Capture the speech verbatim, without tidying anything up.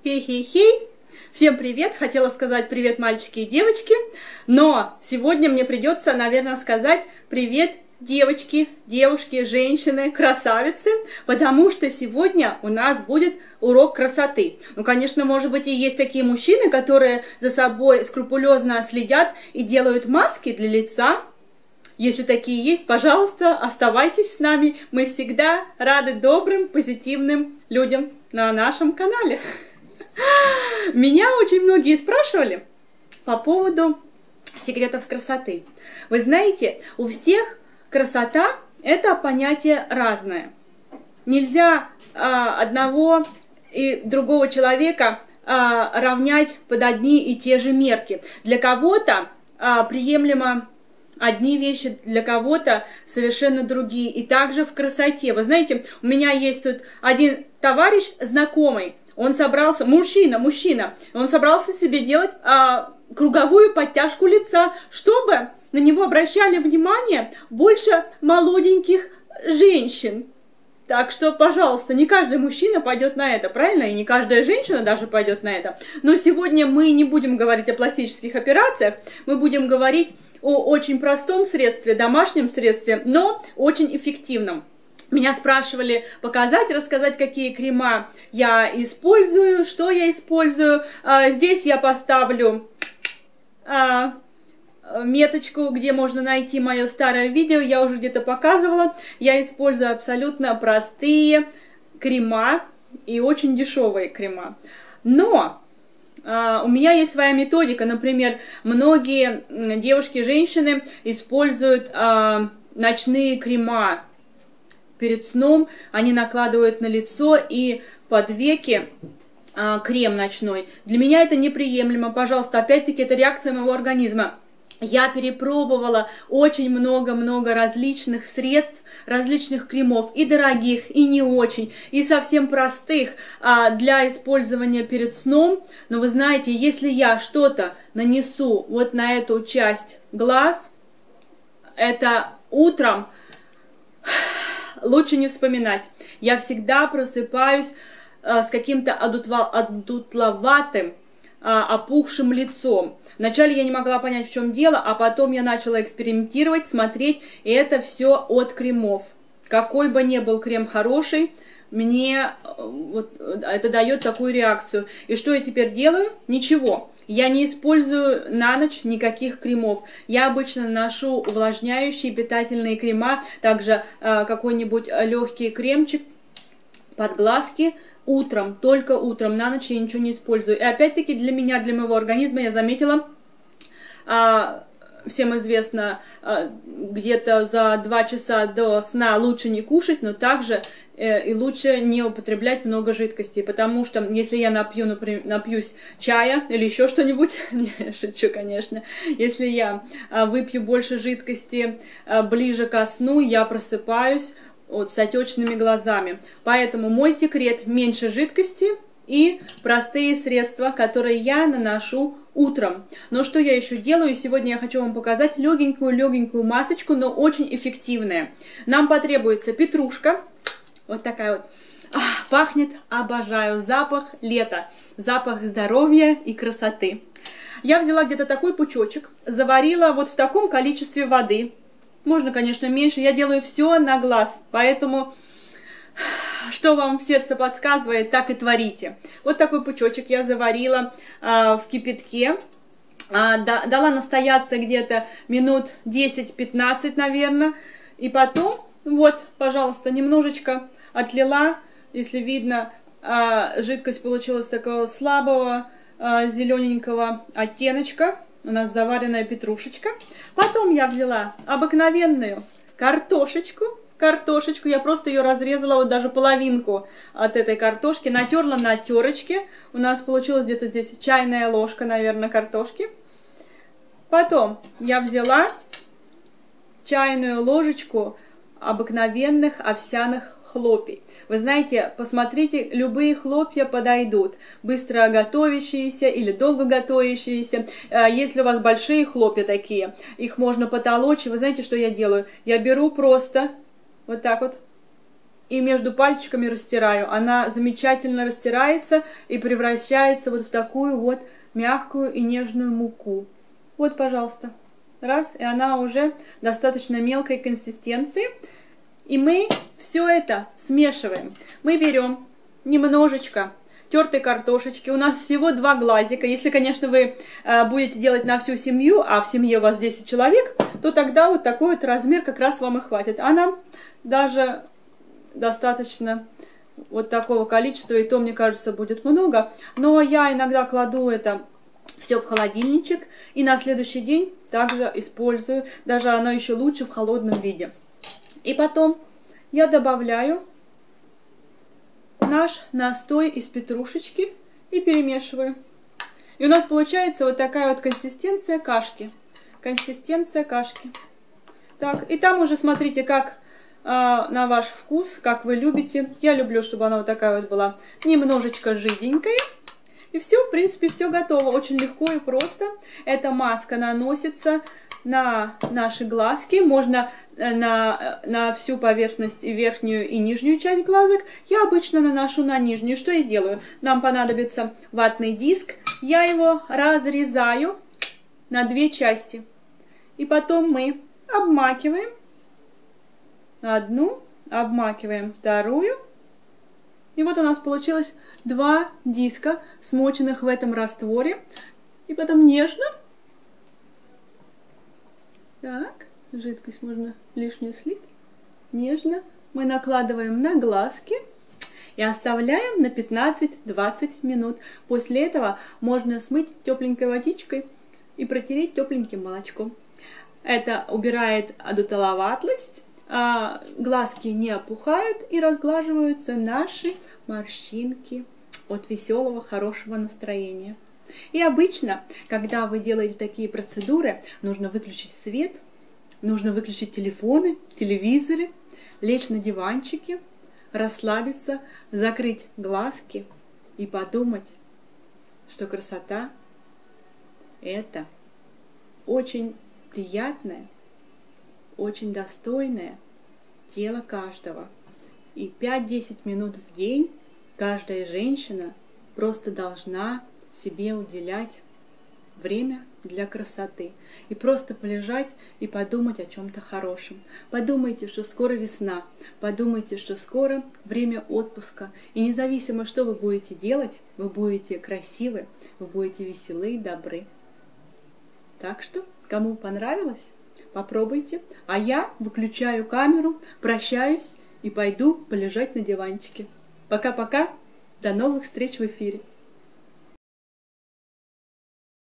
Хей-хей-хей! Всем привет! Хотела сказать привет, мальчики и девочки, но сегодня мне придется, наверное, сказать привет, девочки, девушки, женщины, красавицы, потому что сегодня у нас будет урок красоты. Ну, конечно, может быть, и есть такие мужчины, которые за собой скрупулезно следят и делают маски для лица. Если такие есть, пожалуйста, оставайтесь с нами. Мы всегда рады добрым, позитивным людям на нашем канале. Меня очень многие спрашивали по поводу секретов красоты. Вы знаете, у всех красота – это понятие разное. Нельзя а, одного и другого человека а, равнять под одни и те же мерки. Для кого-то а, приемлемо одни вещи, для кого-то совершенно другие. И также в красоте. Вы знаете, у меня есть тут один товарищ знакомый. Он собрался, мужчина, мужчина, он собрался себе делать а, круговую подтяжку лица, чтобы на него обращали внимание больше молоденьких женщин. Так что, пожалуйста, не каждый мужчина пойдет на это, правильно? И не каждая женщина даже пойдет на это. Но сегодня мы не будем говорить о пластических операциях, мы будем говорить о очень простом средстве, домашнем средстве, но очень эффективном. Меня спрашивали показать, рассказать, какие крема я использую, что я использую. Здесь я поставлю меточку, где можно найти мое старое видео. Я уже где-то показывала. Я использую абсолютно простые крема и очень дешевые крема. Но у меня есть своя методика. Например, многие девушки, женщины используют ночные крема. Перед сном они накладывают на лицо и под веки а, крем ночной. Для меня это неприемлемо. Пожалуйста, опять-таки, это реакция моего организма. Я перепробовала очень много-много различных средств, различных кремов, и дорогих, и не очень, и совсем простых а, для использования перед сном. Но вы знаете, если я что-то нанесу вот на эту часть глаз, это утром лучше не вспоминать. Я всегда просыпаюсь э, с каким-то одутловатым, э, опухшим лицом. Вначале я не могла понять, в чем дело, а потом я начала экспериментировать, смотреть, и это все от кремов. Какой бы ни был крем хороший, мне э, вот, это дает такую реакцию. И что я теперь делаю? Ничего. Я не использую на ночь никаких кремов. Я обычно наношу увлажняющие питательные крема, также э, какой-нибудь легкий кремчик под глазки утром, только утром, на ночь я ничего не использую. И опять-таки для меня, для моего организма я заметила, э, всем известно, э, где-то за два часа до сна лучше не кушать, но также э, и лучше не употреблять много жидкостей, потому что если я напью, например, напьюсь чая или еще что-нибудь, не, шучу, конечно, если я э, выпью больше жидкости э, ближе ко сну, я просыпаюсь вот, с отечными глазами. Поэтому мой секрет – меньше жидкости и простые средства, которые я наношу утром. Но что я еще делаю? Сегодня я хочу вам показать легенькую-легенькую масочку, но очень эффективная. Нам потребуется петрушка. Вот такая вот. Ах, пахнет, обожаю. Запах лета. Запах здоровья и красоты. Я взяла где-то такой пучочек, заварила вот в таком количестве воды. Можно, конечно, меньше. Я делаю все на глаз, поэтому что вам сердце подсказывает, так и творите. Вот такой пучочек я заварила а, в кипятке. А, да, дала настояться где-то минут десять-пятнадцать, наверное. И потом, вот, пожалуйста, немножечко отлила. Если видно, а, жидкость получилась такого слабого а, зелененького оттеночка. У нас заваренная петрушечка. Потом я взяла обыкновенную картошечку. Картошечку, я просто ее разрезала, вот даже половинку от этой картошки, натерла на терочке. У нас получилось где-то здесь чайная ложка, наверное, картошки. Потом я взяла чайную ложечку обыкновенных овсяных хлопьев. Вы знаете, посмотрите, любые хлопья подойдут, быстро готовящиеся или долго готовящиеся. Если у вас большие хлопья такие, их можно потолочь. Вы знаете, что я делаю? Я беру просто вот так вот и между пальчиками растираю. Она замечательно растирается и превращается вот в такую вот мягкую и нежную муку. Вот, пожалуйста. Раз, и она уже достаточно мелкой консистенции. И мы все это смешиваем. Мы берем немножечко тертой картошечки. У нас всего два глазика. Если, конечно, вы э, будете делать на всю семью, а в семье у вас десять человек, то тогда вот такой вот размер как раз вам и хватит. А нам даже достаточно вот такого количества, и то, мне кажется, будет много. Но я иногда кладу это все в холодильничек, и на следующий день также использую. Даже оно еще лучше в холодном виде. И потом я добавляю наш настой из петрушечки и перемешиваю. И у нас получается вот такая вот консистенция кашки. Консистенция кашки. Так, и там уже смотрите, как э, на ваш вкус, как вы любите. Я люблю, чтобы она вот такая вот была немножечко жиденькая. И все, в принципе, все готово. Очень легко и просто. Эта маска наносится на наши глазки, можно на, на всю поверхность, и верхнюю, и нижнюю часть глазок. Я обычно наношу на нижнюю. Что я делаю? Нам понадобится ватный диск. Я его разрезаю на две части. И потом мы обмакиваем одну, обмакиваем вторую. И вот у нас получилось два диска, смоченных в этом растворе. И потом нежно. Так, жидкость можно лишнюю слить. Нежно мы накладываем на глазки и оставляем на пятнадцать-двадцать минут. После этого можно смыть тепленькой водичкой и протереть тепленьким молочком. Это убирает одутловатость, а глазки не опухают и разглаживаются наши морщинки от веселого, хорошего настроения. И обычно, когда вы делаете такие процедуры, нужно выключить свет, нужно выключить телефоны, телевизоры, лечь на диванчике, расслабиться, закрыть глазки и подумать, что красота – это очень приятное, очень достойное тело каждого. И пять-десять минут в день каждая женщина просто должна себе уделять время для красоты. И просто полежать и подумать о чем-то хорошем. Подумайте, что скоро весна. Подумайте, что скоро время отпуска. И независимо, что вы будете делать, вы будете красивы, вы будете веселы и добры. Так что, кому понравилось, попробуйте. А я выключаю камеру, прощаюсь и пойду полежать на диванчике. Пока-пока. До новых встреч в эфире.